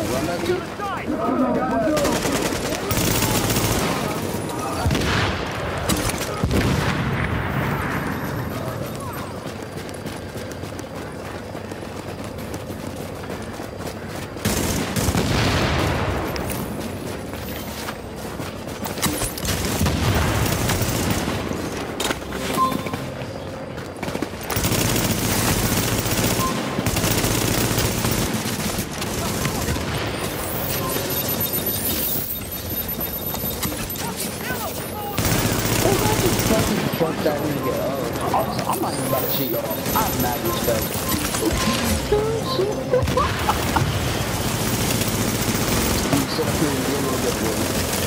Run back to fuck that nigga up. I'm not even about to cheat, y'all. I'm mad respect. You sit up here and be a little bit boy.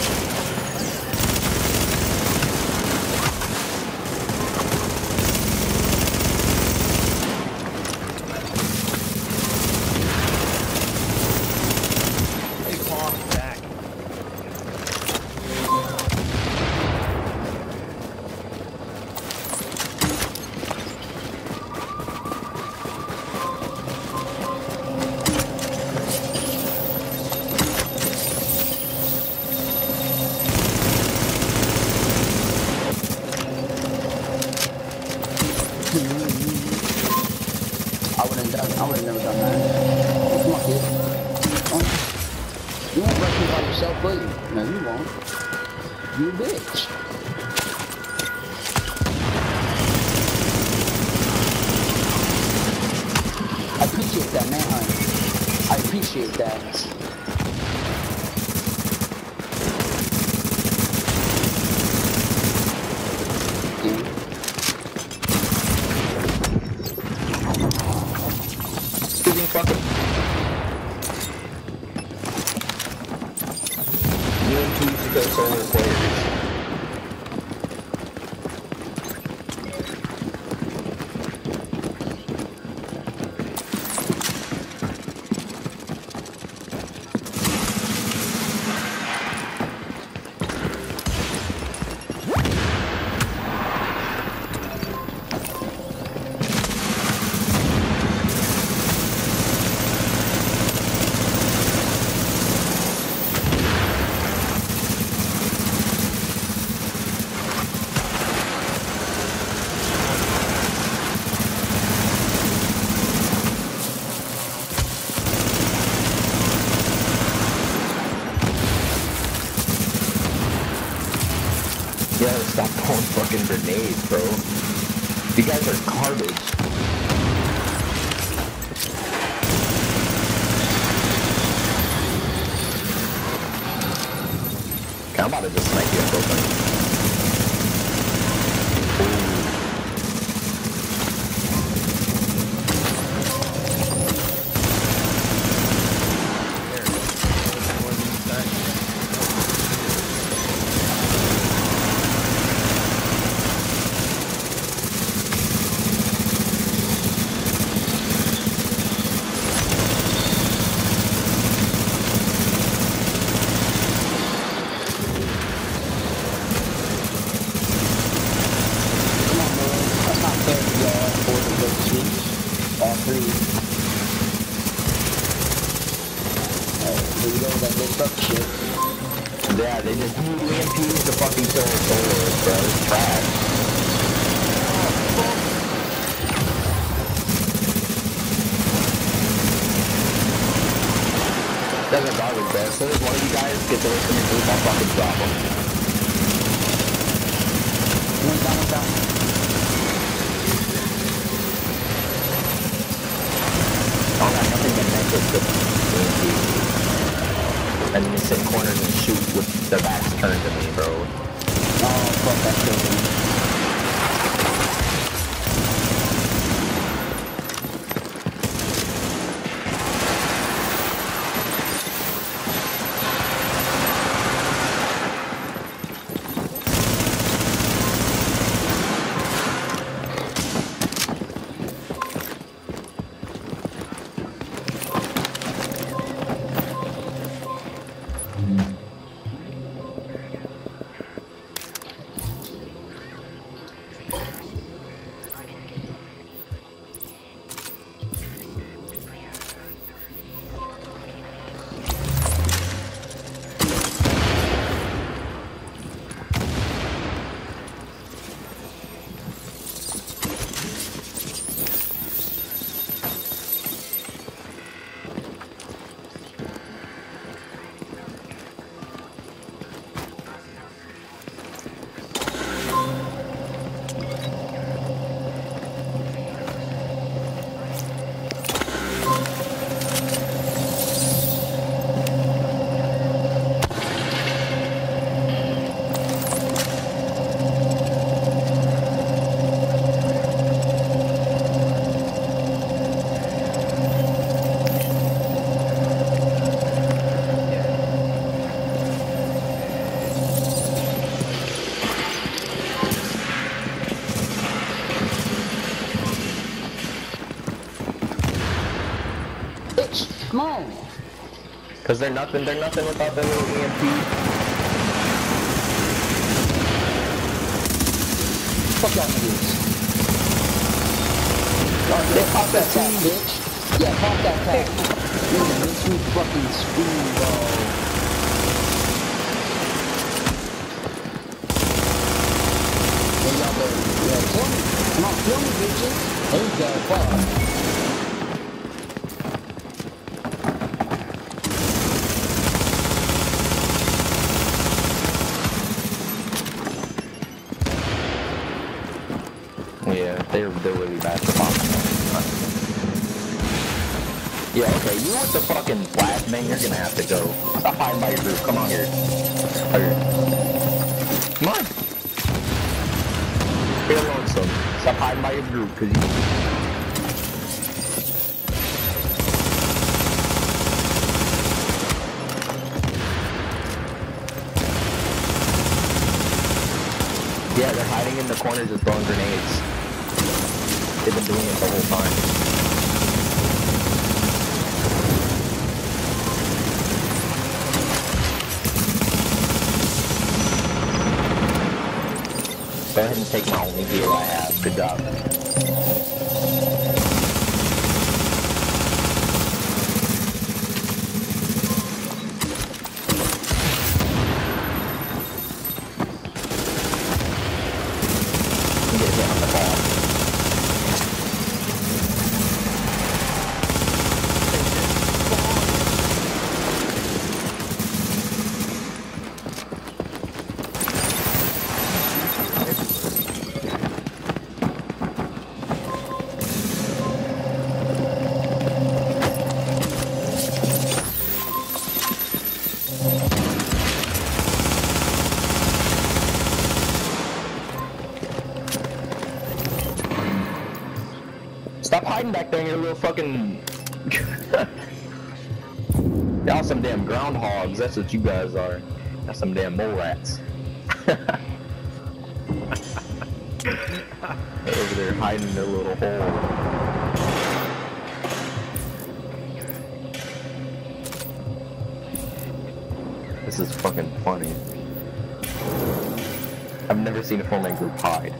I would have never done that. Come on, kid. You won't rush me by yourself, will you? No, you won't. You a bitch. I appreciate that, man, honey. I appreciate that. Fucking UMP to go solo players. Yeah, stop throwing fucking grenades, bro. You guys are garbage. Okay, I'm about to just snipe you up real quick. Yeah, they just EMP'd the fucking solar, bro. It's trash. That's a garbage, bro. As soon as one of you guys gets away from your group, I'll fucking drop them. One down. I don't got nothing but necklace with EMP. And then you sit corners and shoot with their backs turned to me, bro. Oh, fuck, that killed me. bitch. Come on. Cause they're nothing without their little EMP. Fuck y'all niggas. They pop that tag, bitch. Yeah, pop that tag. Nigga, makes me fucking scream, bro. Yeah, y'all better, yeah, kill me. Come on, kill me, bitches. There you go, fuck. Yeah, they're really bad for bombing. Yeah, okay, you want the fucking flashbang, you're gonna have to go. Stop hiding by your group, come on here. Okay. Come on. Get alone, son. Stop hiding by your group, cause you... Yeah, they're hiding in the corners and throwing grenades. They've been doing it the whole time. Go ahead and take my only heal I have. Good job. Get hit on the ball. Stop hiding back there in your little fucking... Y'all some damn groundhogs, that's what you guys are. That's some damn mole rats. They're over there hiding in their little hole. This is fucking funny. I've never seen a full-man group hide.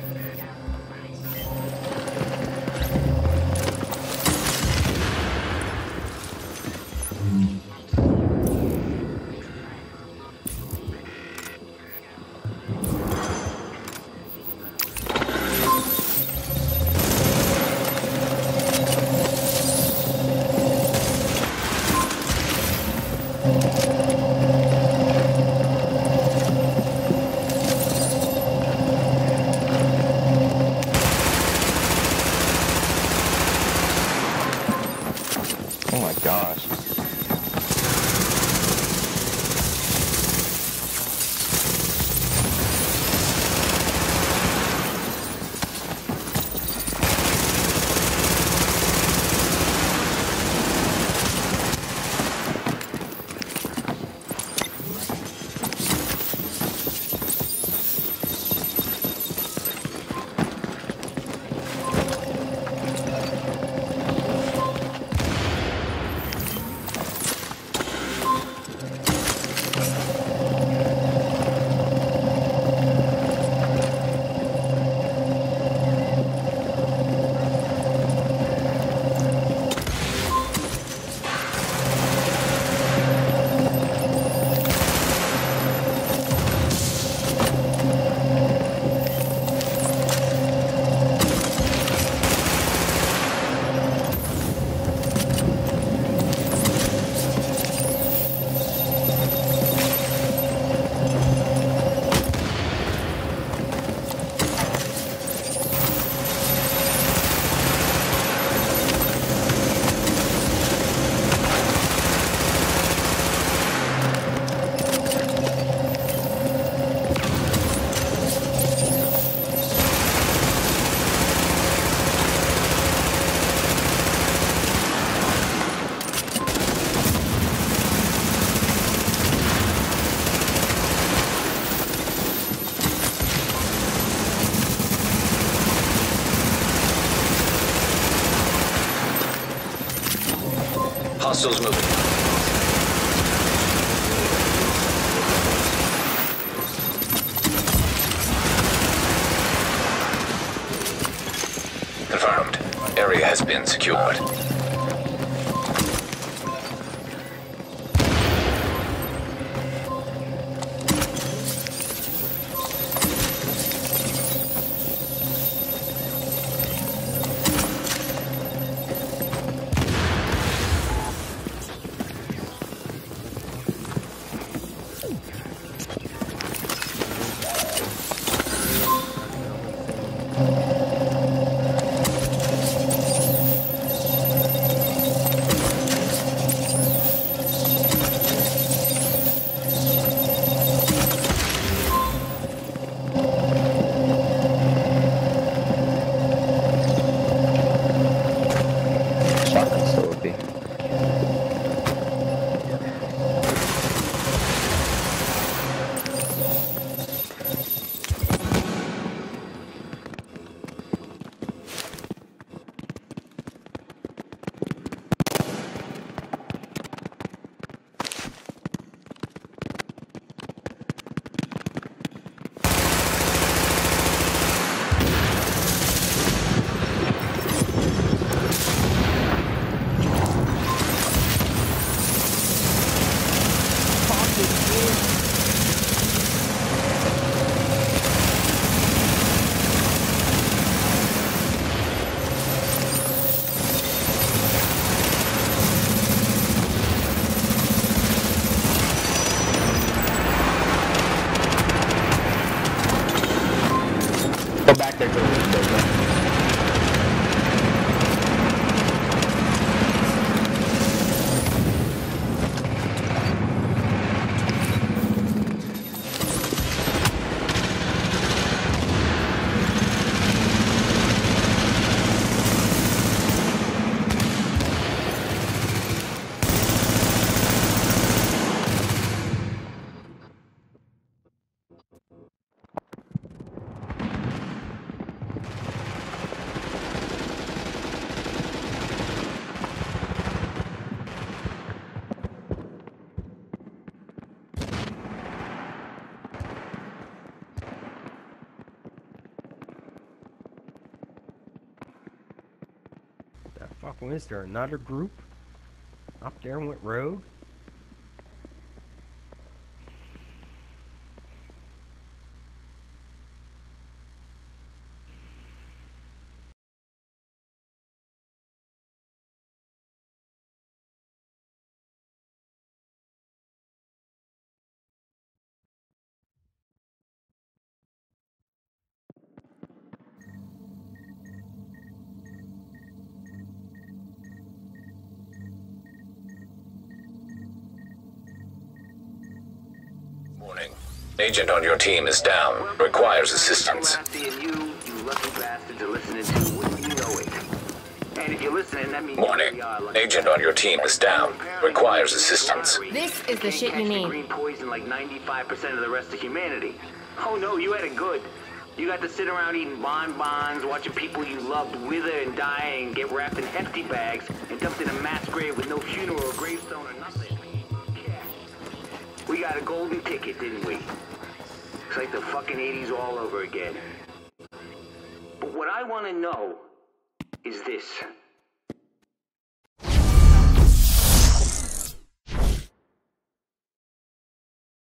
Oh my gosh. Hostiles moving. Confirmed. Area has been secured. Shotgun still would be. Go back there, go. The fuck, is there another group up there went rogue? Warning. Agent on your team is down. Requires assistance. Warning. Agent on your team is down. Requires assistance. This is the shit you need. Green poison like 95% of the rest of humanity. Oh no, you had it good. You got to sit around eating bonbons, watching people you loved wither and die and get wrapped in hefty bags and dumped in a mass grave with no funeral or gravestone or nothing. Yeah. We got a golden ticket, didn't we? It's like the fucking 80s all over again. But what I want to know is this.